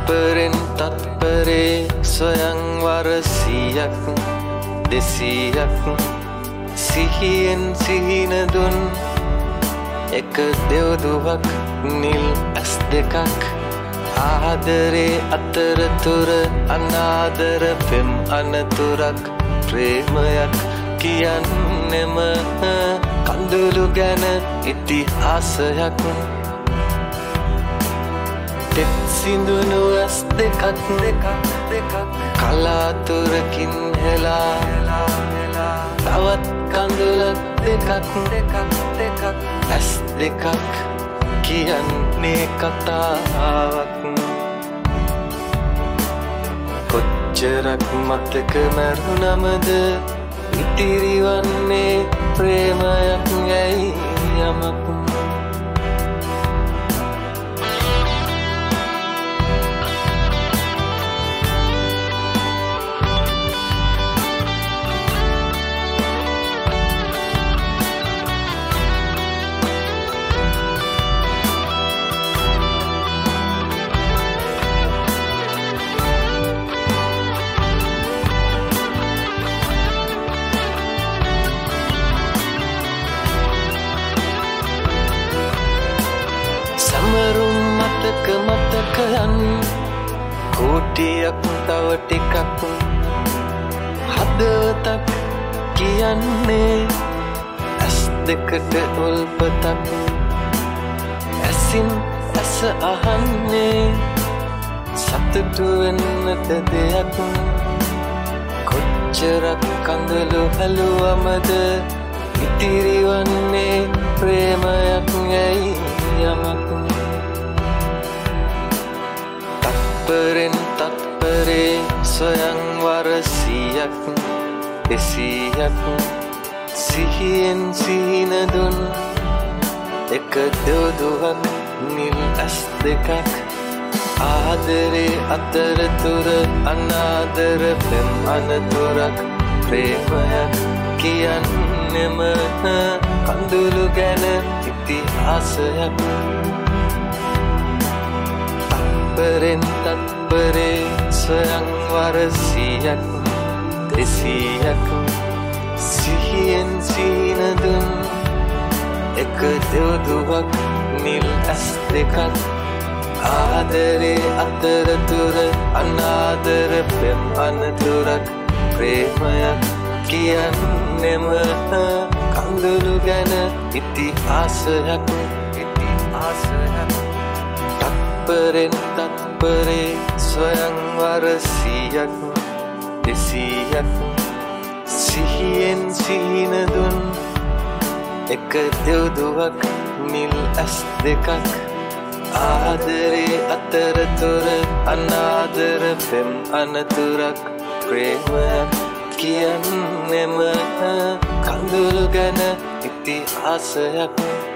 තත්පරෙන් තත්පරේ ස්වයංවර 100ක් 200ක් සිහියෙන් සිහින දුන් එක දෙව්දුවක් නිල් ඇස් දෙකක් ආදරේ අතරතුර අනාදර පෙම් අනතුරක් ප්‍රේමයක් කියන්නෙම කඳුළු ගැන ඉතිහාසයක් තෙත් සිඳුණු ඇස් දෙකක් කලාතුරකින් හෙලා තවත් කඳුළක් දෙකක් ඇස් දෙකක් කියන්නේ කතාවක් කොච්චරක් මතක මැරුණමද ඉතිරිවන්නේ ප්‍රේමයක් ඇයි යමක් සමරුම් මතකයන් කෝටියක් තව ටිකක් හදවතක් කියන්නේ ඇස් දෙකට උල්පතක් ඇසින් ඇස අහන්නේ සතුටු වෙන්නට දෙයක් කොච්චරක් කඳුළු හැලුවමද ඉතිරිවන්නේ ප්‍රේමයක් ඇයි යමක් තත්පරෙන් තත්පරේ ස්වයංවර 100ක් 200ක් සිහියෙන් සිහින දුන් එක දෙව්දුවක් නිල් ඇස් දෙකක් ආදරේ අතරතුර අනාදර පෙම් අනතුරක් ප්‍රේමයක් කියන්නෙම කඳුළු ගැන ඉතිහාසයක් තත්පරෙන් තත්පරේ ස්වයංවර 100ක් 200ක් සිහියෙන් සිහින දුන් එක දෙව්දුවක් නිල් ඇස් දෙකක් ආදරේ අතරතුර අනාදර පෙම් අනතුරක් ප්‍රේමයක් කියන්නෙම කඳුළු ගැන ඉතිහාසයක් තත්පරෙන් තත්පරේ ස්වයංවර 100ක් 200ක් සිහියෙන් සිහින දුන් එක දෙව්දුවක් නිල් ඇස් දෙකක් ආදරේ අතරතුර අනාදර පෙම් අනතුරක් ප්‍රේමයක් කියන්නෙම කඳුළු ගැන ඉතිහාසයක්